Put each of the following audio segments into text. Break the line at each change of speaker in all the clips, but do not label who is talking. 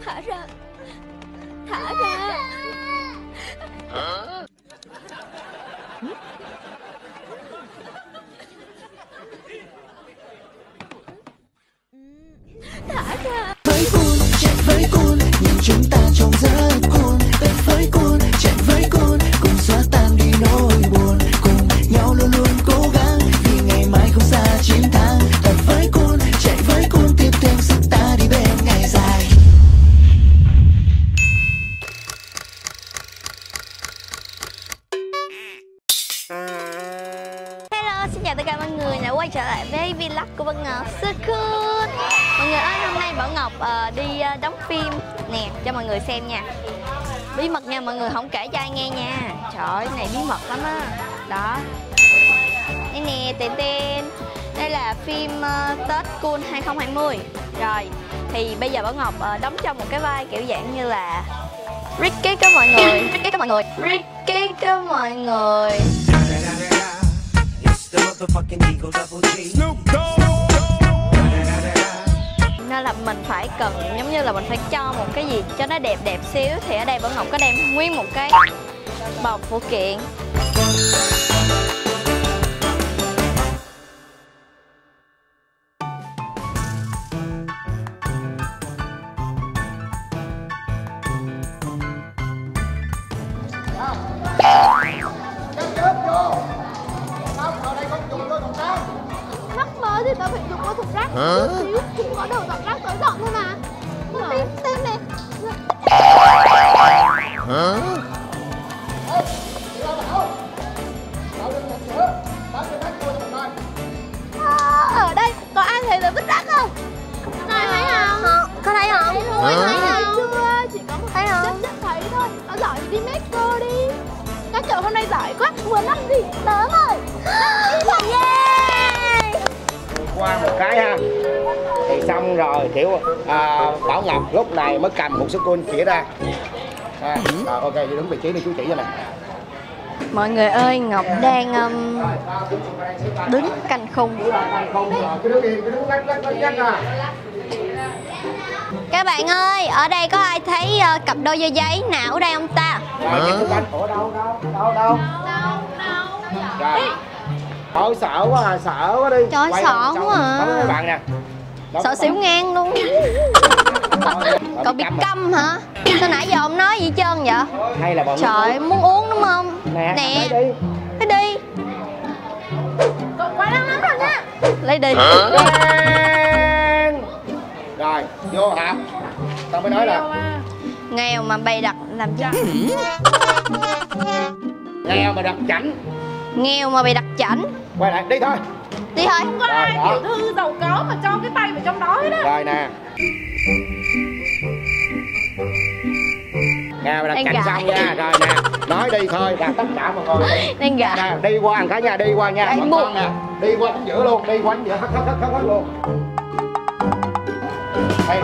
Thả ra. Thả ra. Thả ra.
Với cool, chạy với cool, nhìn chúng ta trông rất cool. Tới với cool, chạy với cool, cùng xóa tan đi nỗi buồn. Cùng nhau luôn luôn cố gắng, vì ngày mai không xa chiến thắng. Tới với cool, chạy với cool, tiếp thêm sức ta đi bên ngày dài.
Hello, xin chào tất cả mọi người đã quay trở lại với vlog của Bảo Ngọc So Cool. Mọi người ơi, hôm nay Bảo Ngọc đi đóng phim nè cho mọi người xem nha. Bí mật nha, mọi người không kể cho ai nghe nha. Trời ơi, cái này bí mật lắm á. Đó. Đây nè, tên tên. Đây là phim Tết Cool 2020. Rồi, thì bây giờ Bảo Ngọc đóng trong một cái vai kiểu dạng như là Ricky đó mọi người. Ricky đó mọi người. Ricky đó mọi người. Nên là mình phải cần giống như là mình phải cho một cái gì cho nó đẹp đẹp xíu. Thì ở đây Bảo Ngọc có đem nguyên một cái bọc phụ kiện.
Mắc mớ thì tao phải dùng qua thùng rác xíu, cũng có đầu dọn rác tới dọn thôi mà. Xem này. Ở đây có ai thấy là vứt rác không? Ai thấy không? Có thấy không? Thấy không? Chưa, chỉ có một thấy không? Chắc thấy thôi. Nó giỏi thì đi metro đi. Các cậu hôm nay giỏi quá, muốn làm gì? Tớ rồi. Yeah!
Qua một cái ha thì xong rồi kiểu Bảo Ngọc lúc này mới cầm một số cool chỉ ra rồi ok vậy đúng vị trí đi chú chỉ cho này.
Mọi người ơi, Ngọc đang đứng canh khung. Các bạn ơi, ở đây có ai thấy cặp đôi dơ giấy nào ở đây không ta?
Ở đâu? Rồi. Ôi sợ quá à, sợ quá đi.
Trời ơi, sợ quá à.
Các bạn nè.
Sợ xỉu ngang luôn. Cậu bị câm hả? Sao nãy giờ ông nói gì hết trơn vậy?
Hay là bọn
trời, muốn uống đúng không? Nè. Lấy đi.
Quá đáng lắm rồi nha.
Lấy đi.
Rồi, vô học. Tao mới nói là
nghèo mà bày đặt làm gì?
nghèo mà đặt chảnh.
Nghèo mà bày đặt chảnh.
Quay lại, đi thôi.
Đi thôi.
Không có ai tiểu thư giàu có mà cho cái tay vào trong đó hết á.
Rồi nè. Nè, đặt chảnh xong nha. Rồi nè, nói đi thôi và tất cả mọi người
đang gà
nè, đi qua một cái nha, đi qua nha. Con nè, đi qua chính giữa luôn, đi qua chính giữa hết luôn. Đây,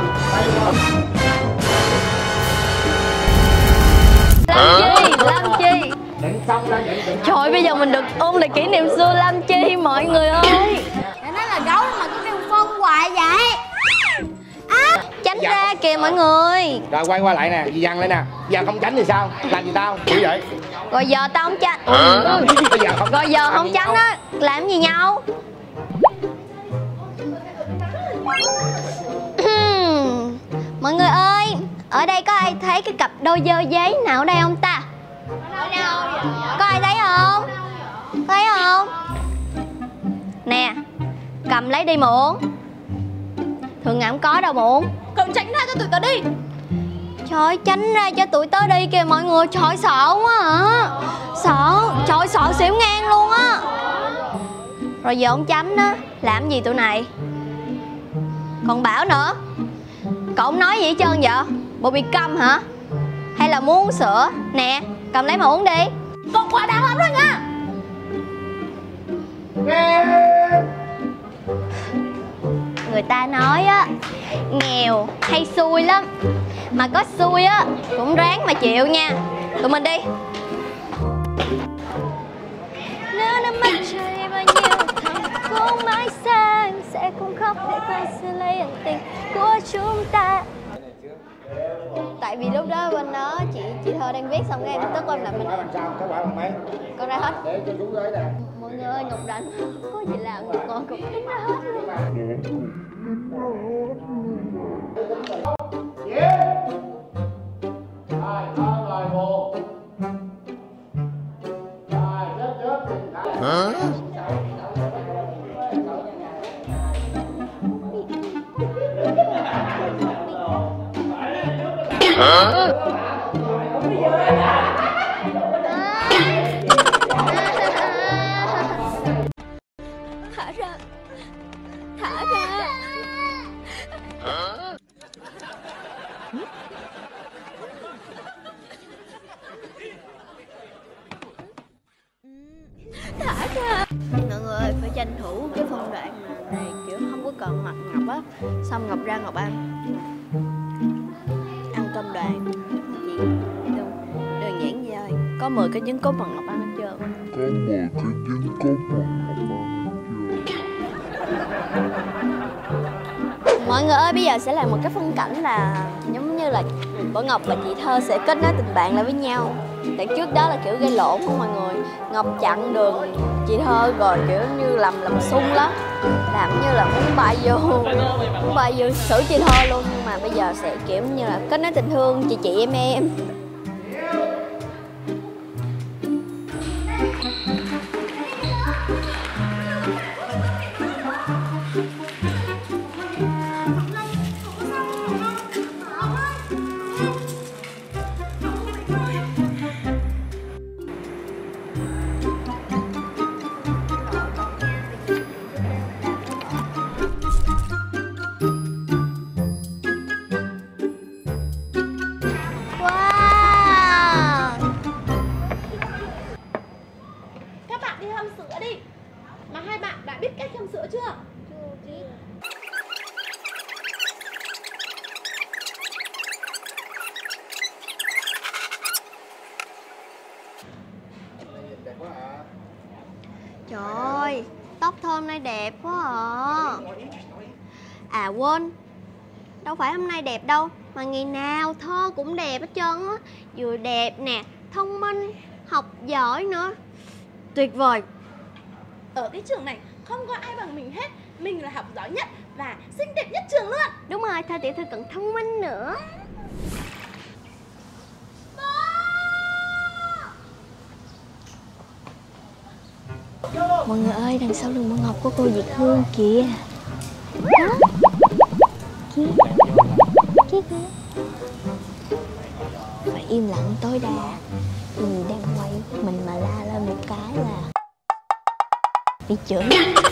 làm chi?
định xong ra định.
Trời, bây giờ mình được ôn lại kỷ niệm xưa làm chi mọi người ơi.
Nó nói là gấu mà cứ kêu phân hoài vậy.
Tránh ra kìa mọi người.
Rồi quay qua lại nè, dì dằn lên nè. Giờ không tránh thì sao? Làm gì tao? Như vậy.
Rồi giờ tao không tránh. Rồi giờ không tránh á, làm gì nhau? Mọi người ơi, ở đây có ai thấy cái cặp đôi dơ giấy nào ở đây không ta? Có ai thấy không? Thấy không? Nè, cầm lấy đi mà uống. Thường ngày không có đâu mà uống.
Cậu tránh ra cho tụi tao đi.
Trời, tránh ra cho tụi tớ đi kìa mọi người. Trời, sợ quá hả? Sợ, trời sợ xỉu ngang luôn á. Rồi giờ không tránh á, làm gì tụi này? Còn bảo nữa, cậu không nói gì hết trơn vậy? Bộ bị câm hả? Hay là muốn uống sữa? Nè, cầm lấy mà uống đi.
Cậu quá đáng lắm rồi nha.
Người ta nói á, nghèo hay xui lắm. Mà có xui á, cũng ráng mà chịu nha. Tụi mình đi. Nếu nắm mắt trời bao nhiêu thằng không mãi xa, sẽ không khóc để con sẽ lấy ân tình của chúng ta. tại vì lúc đó bên đó chị Thơ đang viết xong cái em tức em lại mình.
Sao kết quả bằng mấy?
Con ra hết.
Để cho chú gửi nè.
Mọi người ơi, Ngọc Rảnh không có gì làm được, ngồi cũng tính ra hết luôn.
Rồi buồn. Rồi chết. Hả?
Thả ra. Thả ra. Thả ra. Mọi người ơi, phải tranh thủ cái phân đoạn này kiểu không có cần mặt Ngọc á. Xong Ngọc ra Ngọc ăn cơm đoàn. Chỉ đơn giản vậy thôi. Có 10 cái trứng cút mà Ngọc ăn hết trơn.
Có 10 cái trứng cút mà Ngọc ăn hết trơn.
Mọi người ơi, bây giờ sẽ là một cái phân cảnh là giống như là Bảo Ngọc và chị Thơ sẽ kết nối tình bạn lại với nhau. Tại trước đó là kiểu gây lộn không mọi người. Ngọc chặn đường chị Thơ rồi kiểu như làm sung lắm, làm như là muốn bay vô xử chị Thơ luôn. Nhưng mà bây giờ sẽ kiểu như là kết nối tình thương chị em. Trời ơi, tóc Thơ hôm nay đẹp quá à. À quên, đâu phải hôm nay đẹp đâu, mà ngày nào Thơ cũng đẹp hết trơn á. Vừa đẹp nè, thông minh, học giỏi nữa. Tuyệt vời.
Ở cái trường này không có ai bằng mình hết. Mình là học giỏi nhất và xinh đẹp nhất trường luôn.
Đúng rồi, Thơ tiểu thư còn thông minh nữa. Mọi người ơi, đằng sau lưng Bảo Ngọc có cô Việt Hương kìa. Đó. Kia. Phải im lặng tối đa. Người đang quay, mình mà la lên một cái là bị chửi.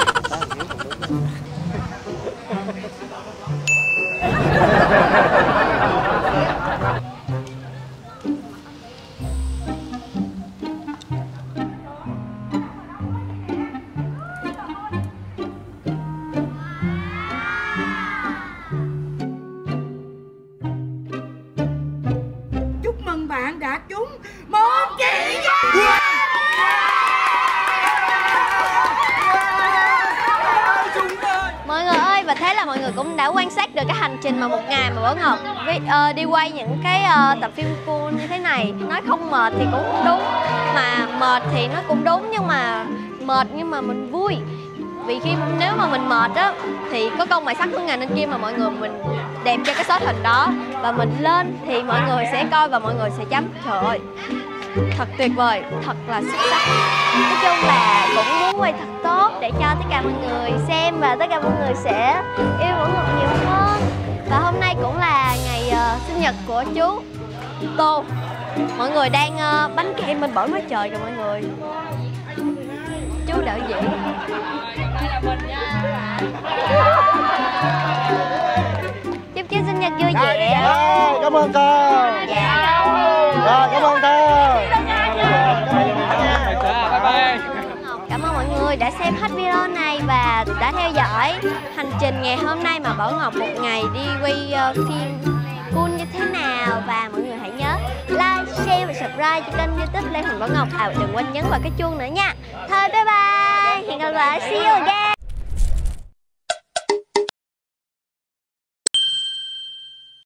Bạn đã trúng 1 triệu đồng.
Mọi người ơi, và thế là mọi người cũng đã quan sát được cái hành trình mà một ngày mà Bảo Ngọc đi quay những cái tập phim full như thế này. Nói không mệt thì cũng không đúng, mà mệt thì nó cũng đúng, nhưng mà mệt nhưng mà mình vui. Vì khi nếu mà mình mệt á thì có câu mài sắt của ngành bên kia mà mọi người mình đẹp cho cái shot hình đó, và mình lên thì mọi người sẽ coi và mọi người sẽ chấm. Trời ơi, thật tuyệt vời, thật là xuất sắc. Nói chung là cũng muốn quay thật tốt để cho tất cả mọi người xem và tất cả mọi người sẽ yêu Bảo Ngọc nhiều hơn. Và hôm nay cũng là ngày sinh nhật của chú Tô. Mọi người đang bánh kem bên bển quá trời kìa mọi người. Chú đạo diễn. Đây là mình nha. Chúc chú sinh nhật vui vẻ.
Cảm ơn cô.
Dạ.
Rồi, cảm ơn cô.
Cảm ơn mọi người đã xem hết video này và đã theo dõi hành trình ngày hôm nay mà Bảo Ngọc một ngày đi quay phim full như thế nào. Và mọi người hãy nhớ like, share và subscribe cho kênh YouTube Lê Huỳnh Bảo Ngọc. Đừng quên nhấn vào cái chuông nữa nha. Thôi bye bye, hẹn gặp lại, see you again.